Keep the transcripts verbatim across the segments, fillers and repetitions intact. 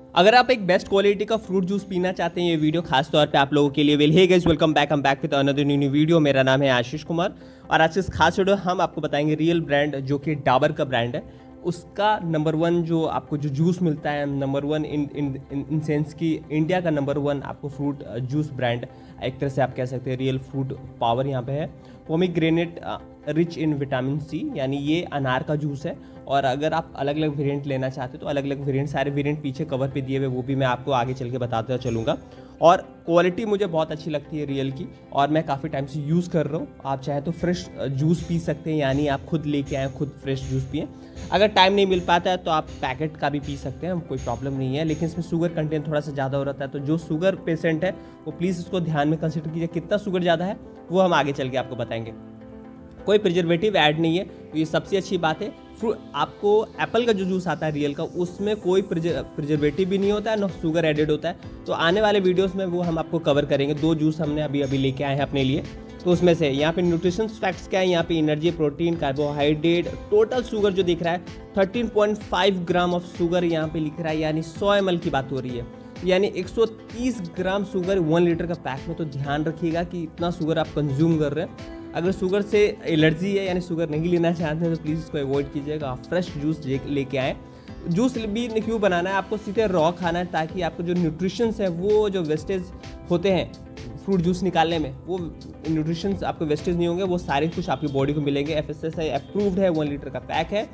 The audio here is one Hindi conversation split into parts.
अगर आप एक बेस्ट क्वालिटी का फ्रूट जूस पीना चाहते हैं, ये वीडियो खास तौर पे आप लोगों के लिए well hey guys, welcome back हम back with another new video. मेरा नाम है आशीष कुमार और आज इस खास वीडियो हम आपको बताएंगे रियल ब्रांड जो कि डाबर का ब्रांड है, उसका नंबर वन जो आपको जो जूस मिलता है, number one in in in sense की इंडिया का नंबर वन आपको फ्रूट जूस ब्रांड, एक तरह से आप कह सकते हैं रियल फ्रूट पावर यहाँ पे है। Pomegranate rich in vitamin C, यानी ये अनार का जूस है। और अगर आप अलग अलग वेरिएंट लेना चाहते हो तो अलग अलग वेरिएंट, सारे वेरिएंट पीछे कवर पे दिए हुए, वो भी मैं आपको आगे चल के बताता चलूँगा। और क्वालिटी मुझे बहुत अच्छी लगती है रियल की, और मैं काफ़ी टाइम से यूज़ कर रहा हूँ। आप चाहे तो फ्रेश जूस पी सकते हैं, यानी आप खुद लेके आएँ, खुद फ्रेश जूस पिए। अगर टाइम नहीं मिल पाता है तो आप पैकेट का भी पी सकते हैं, कोई प्रॉब्लम नहीं है, लेकिन इसमें शुगर कंटेंट थोड़ा सा ज़्यादा हो रहता है। तो जो शुगर पेशेंट है वो प्लीज़ इसको ध्यान में कंसिडर कीजिए। कितना शुगर ज़्यादा है वो हम आगे चल के आपको बताएंगे। कोई प्रिजर्वेटिव ऐड नहीं है, तो ये सबसे अच्छी बात है। फ्रूट आपको एप्पल का जो जूस आता है रियल का, उसमें कोई प्रिजर्वेटिव भी नहीं होता है, ना शुगर एडेड होता है। तो आने वाले वीडियोस में वो हम आपको कवर करेंगे। दो जूस हमने अभी अभी लेके आए हैं अपने लिए, तो उसमें से यहाँ पे न्यूट्रिशन फैक्ट्स क्या है, यहाँ पे energy, protein, carbohydrate, total sugar जो दिख रहा है thirteen point five gram of sugar यहाँ पे लिख रहा है, यानी सौ एम एल की बात हो रही है, यानी एक सौ तीस ग्राम शुगर वन लीटर का पैक में। तो ध्यान रखिएगा कि इतना शुगर आप कंज्यूम कर रहे हैं। अगर शुगर से एलर्जी है, यानी शुगर नहीं लेना चाहते हैं, तो प्लीज़ इसको अवॉइड कीजिएगा। आप फ्रेश जूस लेके आएँ। जूस भी क्यों बनाना है, आपको सीधे रॉ खाना है, ताकि आपको जो न्यूट्रिशंस है, वो जो वेस्टेज होते हैं फ्रूट जूस निकालने में, वो न्यूट्रिशंस आपको वेस्टेज नहीं होंगे, वो सारे कुछ आपकी बॉडी को मिलेंगे। F S S I approved है, वन लीटर का पैक है,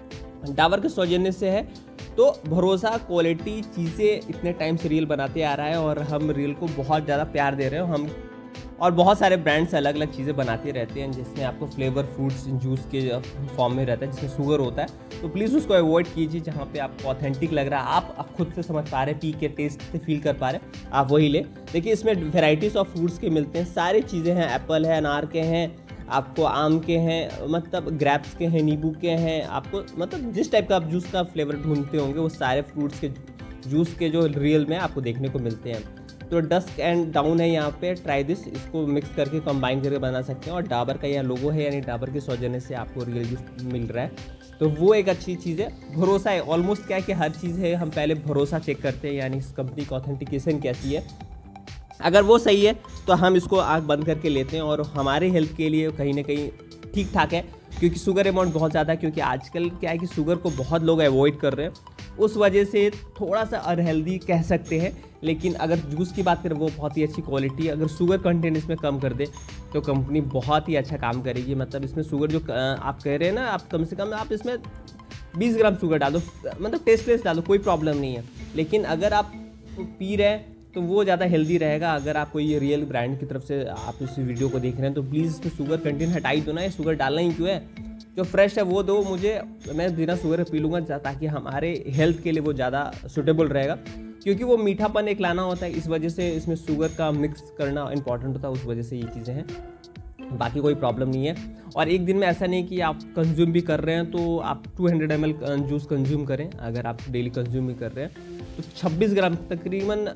डाबर के सौजन्य से है। तो भरोसा, क्वालिटी चीज़ें इतने टाइम से रियल बनाते आ रहा है और हम रियल को बहुत ज़्यादा प्यार दे रहे हो हम। और बहुत सारे ब्रांड्स अलग अलग चीज़ें बनाते रहते हैं, जिसमें आपको फ्लेवर फ्रूट्स जूस के फॉर्म में रहता है, जिसमें शुगर होता है। तो प्लीज़ उसको अवॉइड कीजिए। जहाँ पे आपको ऑथेंटिक लग रहा है, आप, आप खुद से समझ पा रहे हैं, पी के टेस्ट से फील कर पा रहे हैं, आप वही ले। देखिए इसमें वेराइटीज़ ऑफ फ्रूट्स के मिलते हैं, सारी चीज़ें हैं। एप्पल है, अनार के हैं, आपको आम के हैं, मतलब ग्रेप्स के हैं, नींबू के हैं, आपको मतलब जिस टाइप का आप जूस का फ्लेवर ढूंढते होंगे, वो सारे फ्रूट्स के जूस के जो रियल में आपको देखने को मिलते हैं। तो डस्क एंड डाउन है यहाँ पे, ट्राई दिस, इसको मिक्स करके कंबाइन करके बना सकते हैं। और डाबर का यहाँ लोगो है, यानी डाबर के सौजन्य से आपको रियल जूस मिल रहा है, तो वो एक अच्छी चीज़ है। भरोसा है, ऑलमोस्ट क्या है कि हर चीज़ है, हम पहले भरोसा चेक करते हैं, यानी इस कंपनी की ऑथेंटिकेशन कैसी है। अगर वो सही है तो हम इसको आँख बंद करके लेते हैं, और हमारे हेल्थ के लिए कहीं ना कहीं ठीक ठाक है, क्योंकि शुगर अमाउंट बहुत ज़्यादा है। क्योंकि आजकल क्या है कि शुगर को बहुत लोग अवॉइड कर रहे हैं, उस वजह से थोड़ा सा अनहेल्दी कह सकते हैं। लेकिन अगर जूस की बात करें, वो बहुत ही अच्छी क्वालिटी है। अगर शुगर कंटेंट इसमें कम कर दे तो कंपनी बहुत ही अच्छा काम करेगी। मतलब इसमें शुगर जो आप कह रहे हैं ना, आप कम से कम आप इसमें बीस ग्राम शुगर डाल दो, मतलब टेस्टलेस डाल दो, कोई प्रॉब्लम नहीं है। लेकिन अगर आप पी रहे हैं तो वो ज़्यादा हेल्दी रहेगा। अगर आप कोई रियल ब्रांड की तरफ से आप इस वीडियो को देख रहे हैं, तो प्लीज़ इसमें शुगर कंटेंट हटाई दो ना, ये शुगर डालना ही क्यों है। जो फ्रेश है वो दो मुझे, मैं बिना शुगर पी लूँगा, ताकि हमारे हेल्थ के लिए वो ज़्यादा सूटेबल रहेगा। क्योंकि वो मीठापन एक लाना होता है, इस वजह से इसमें शुगर का मिक्स करना इंपॉर्टेंट होता है, उस वजह से ये चीज़ें हैं। बाकी कोई प्रॉब्लम नहीं है। और एक दिन में ऐसा नहीं कि आप कंज्यूम भी कर रहे हैं तो आप दो सौ एम एल जूस कंज्यूम करें। अगर आप डेली कंज्यूम भी कर रहे हैं तो छब्बीस ग्राम तकरीबन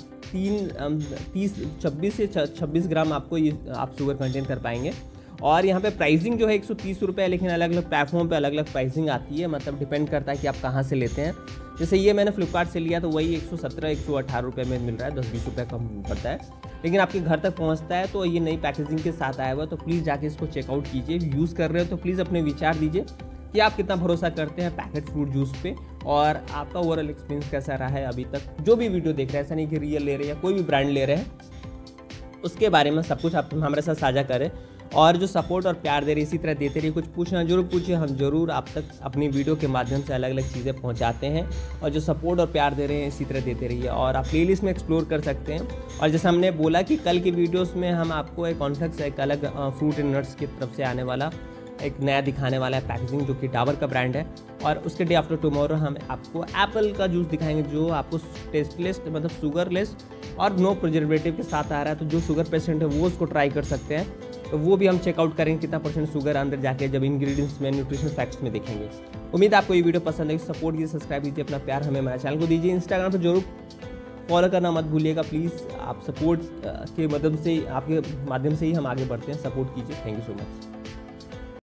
तीन तीस छब्बीस से छब्बीस ग्राम आपको ये आप शुगर कंटेन कर पाएंगे। और यहाँ पे प्राइसिंग जो है एक सौ तीस रुपये, लेकिन अलग अलग प्लेटफॉर्म पे अलग अलग प्राइसिंग आती है, मतलब डिपेंड करता है कि आप कहाँ से लेते हैं। जैसे ये मैंने फ्लिपकार्ट से लिया तो वही एक सौ सत्रह एक सौ अठारह रुपये में मिल रहा है, दस बीस रुपये कम पड़ता है, लेकिन आपके घर तक पहुँचता है। तो ये नई पैकेजिंग के साथ आया हुआ, तो प्लीज़ जाके इसको चेकआउट कीजिए। यूज़ कर रहे हो तो प्लीज़ अपने विचार दीजिए कि आप कितना भरोसा करते हैं पैकेट फ्रूट जूस पे, और आपका ओवरऑल एक्सपीरियंस कैसा रहा है अभी तक। जो भी वीडियो देख रहे हैं, ऐसा नहीं कि रियल ले रहे हैं या कोई भी ब्रांड ले रहे हैं, उसके बारे में सब कुछ आप हमारे साथ साझा करें। और जो सपोर्ट और प्यार दे रही, इसी तरह देते रहिए। कुछ पूछना जरूर पूछिए, हम जरूर आप तक अपनी वीडियो के माध्यम से अलग अलग चीज़ें पहुंचाते हैं। और जो सपोर्ट और प्यार दे रहे हैं, इसी तरह देते रहिए। और आप प्लेलिस्ट में एक्सप्लोर कर सकते हैं। और जैसे हमने बोला कि कल की वीडियोस में हम आपको एक कॉन्फ्लेक्स, एक अलग फ्रूट एंड नट्स की तरफ से आने वाला एक नया दिखाने वाला है पैकेजिंग, जो कि डाबर का ब्रांड है। और उसके डे आफ्टर टुमारो हम आपको एप्पल का जूस दिखाएंगे, जो आपको टेस्टलेस, मतलब शुगरलेस और नो प्रिजर्वेटिव के साथ आ रहा है। तो जो शुगर पेशेंट है वो उसको ट्राई कर सकते हैं। तो वो भी हम चेकआउट करेंगे कितना परसेंट शुगर अंदर जाके, जब इंग्रेडिएंट्स में, न्यूट्रिशन फैक्ट्स में देखेंगे। उम्मीद है आपको ये वीडियो पसंद है। सपोर्ट कीजिए, सब्सक्राइब कीजिए, अपना प्यार हमें हमारे चैनल को दीजिए। इंस्टाग्राम पर जरूर फॉलो करना मत भूलिएगा प्लीज़। आप सपोर्ट के मदद से, आपके माध्यम से ही हम आगे बढ़ते हैं। सपोर्ट कीजिए। Thank you so much.